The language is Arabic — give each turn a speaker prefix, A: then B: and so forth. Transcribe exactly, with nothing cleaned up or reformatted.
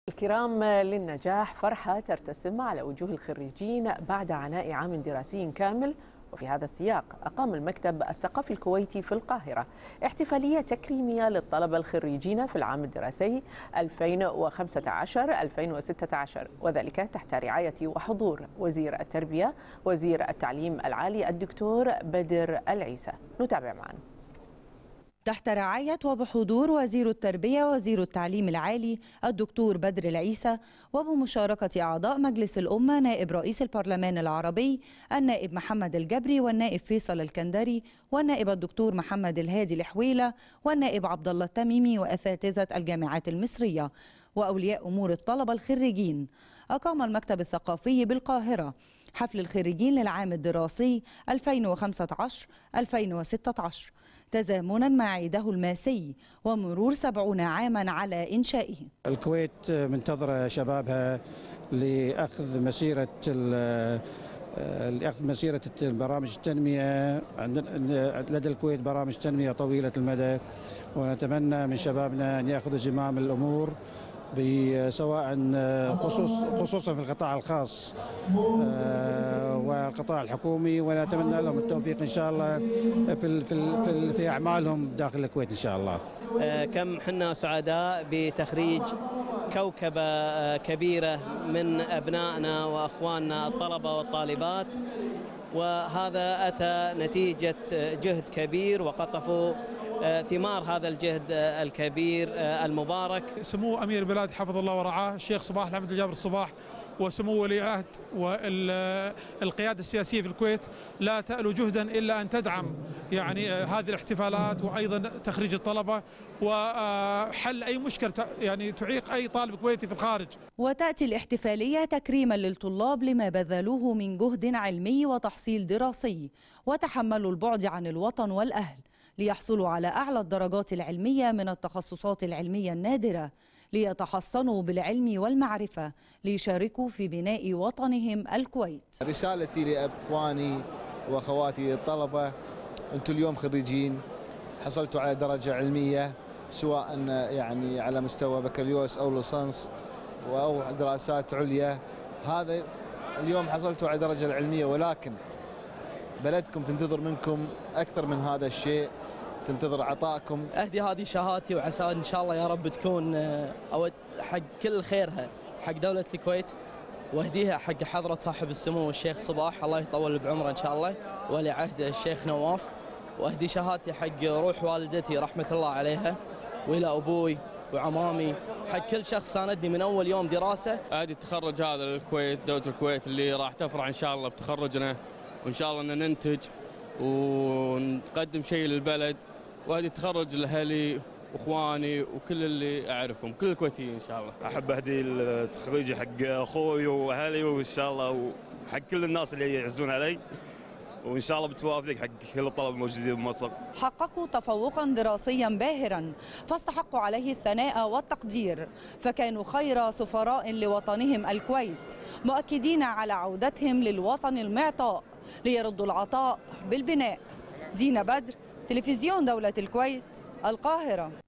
A: الكرام، للنجاح فرحة ترتسم على وجوه الخريجين بعد عناء عام دراسي كامل. وفي هذا السياق أقام المكتب الثقافي الكويتي في القاهرة احتفالية تكريمية للطلبة الخريجين في العام الدراسي ألفين وخمسة عشر ألفين وستة عشر، وذلك تحت رعاية وحضور وزير التربية وزير التعليم العالي الدكتور بدر العيسى. نتابع معا.
B: تحت رعاية وبحضور وزير التربية وزير التعليم العالي الدكتور بدر العيسى، وبمشاركة أعضاء مجلس الأمة نائب رئيس البرلمان العربي النائب محمد الجبري والنائب فيصل الكندري والنائب الدكتور محمد الهادي الحويلة والنائب عبد الله التميمي وأساتذة الجامعات المصرية وأولياء أمور الطلبة الخريجين. أقام المكتب الثقافي بالقاهرة حفل الخريجين للعام الدراسي ألفين وخمسة عشر ألفين وستة عشر تزامنا مع عيده الماسي ومرور سبعون عاما على إنشائه.
C: الكويت منتظرة شبابها لأخذ مسيرة لأخذ مسيرة برامج التنمية. لدى الكويت برامج تنمية طويلة المدى، ونتمنى من شبابنا أن يأخذوا زمام الأمور سواء خصوص خصوصا في القطاع الخاص والقطاع الحكومي، ونتمنى لهم التوفيق ان شاء الله في في في اعمالهم داخل الكويت ان شاء الله.
D: كم حنا سعداء بتخريج كوكبه كبيره من ابنائنا واخواننا الطلبه والطالبات، وهذا اتى نتيجه جهد كبير وقطفوا ثمار هذا الجهد الكبير المبارك.
E: سمو أمير البلاد حفظ الله ورعاه الشيخ صباح الحمد الجابر الصباح وسمو ولي العهد والقيادة السياسية في الكويت لا تألو جهدا إلا أن تدعم يعني هذه الاحتفالات، وأيضا تخريج الطلبة وحل أي مشكلة يعني تعيق أي طالب كويتي في الخارج.
B: وتأتي الاحتفالية تكريما للطلاب لما بذلوه من جهد علمي وتحصيل دراسي وتحملوا البعد عن الوطن والأهل ليحصلوا على أعلى الدرجات العلمية من التخصصات العلمية النادرة، ليتحصنوا بالعلم والمعرفة ليشاركوا في بناء وطنهم الكويت.
F: رسالتي لأخواني وأخواتي الطلبة، أنتم اليوم خريجين حصلتوا على درجة علمية سواء يعني على مستوى بكالوريوس أو ليسانس أو دراسات عليا. هذا اليوم حصلتوا على درجة العلمية، ولكن بلدكم تنتظر منكم أكثر من هذا الشيء، تنتظر عطائكم.
G: أهدي هذه شهادتي وعسى إن شاء الله يا رب تكون أو حق كل خيرها حق دولة الكويت، واهديها حق حضرة صاحب السمو الشيخ صباح الله يطول بعمره إن شاء الله، ولي عهد الشيخ نواف، واهدي شهادتي حق روح والدتي رحمة الله عليها، وإلى أبوي وعمامي، حق كل شخص ساندني من أول يوم دراسة.
H: أهدي التخرج هذا للكويت، دولة الكويت اللي راح تفرح إن شاء الله بتخرجنا، وإن شاء الله أن ننتج ونقدم شيء للبلد. وهذه التخرج لأهلي وإخواني وكل اللي أعرفهم، كل الكويتيين إن شاء الله.
I: أحب أهدي التخريج حق أخوي وأهلي وإن شاء الله وحق كل الناس اللي يعزون علي، وإن شاء الله بتوافق حق كل الطلبة الموجودين بمصر.
B: حققوا تفوقا دراسيا باهرا فاستحقوا عليه الثناء والتقدير، فكانوا خير سفراء لوطنهم الكويت، مؤكدين على عودتهم للوطن المعطاء ليردوا العطاء بالبناء. دينا بدر، تلفزيون دولة الكويت، القاهرة.